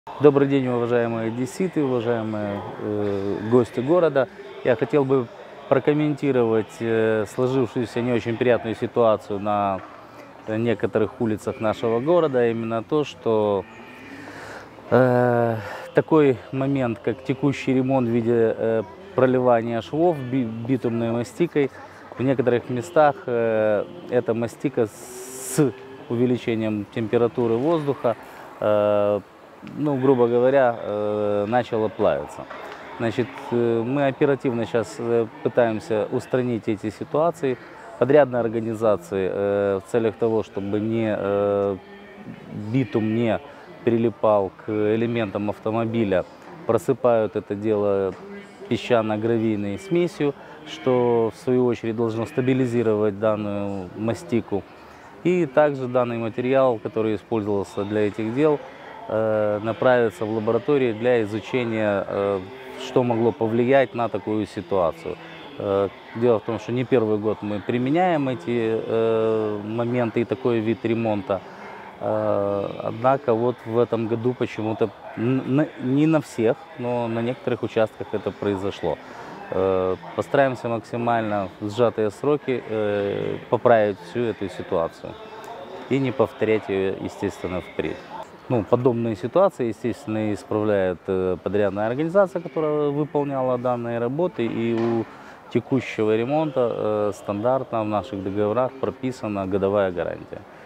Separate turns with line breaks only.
Добрый день, уважаемые одесситы, уважаемые гости города. Я хотел бы прокомментировать сложившуюся не очень приятную ситуацию на некоторых улицах нашего города. А именно то, что э, такой момент, как текущий ремонт в виде проливания швов битумной мастикой. В некоторых местах эта мастика с увеличением температуры воздуха ну, грубо говоря, начало плавиться. Значит, мы оперативно сейчас пытаемся устранить эти ситуации. Подрядные организации в целях того, чтобы битум не прилипал к элементам автомобиля, просыпают это дело песчано-гравийной смесью, что в свою очередь должно стабилизировать данную мастику. И также данный материал, который использовался для этих дел, направиться в лабораторию для изучения, что могло повлиять на такую ситуацию. Дело в том, что не первый год мы применяем эти моменты и такой вид ремонта. Однако вот в этом году почему-то не на всех, но на некоторых участках это произошло. Постараемся максимально в сжатые сроки поправить всю эту ситуацию и не повторять ее, естественно, впредь. Ну, подобные ситуации, естественно, исправляет подрядная организация, которая выполняла данные работы, и у текущего ремонта стандартно в наших договорах прописана годовая гарантия.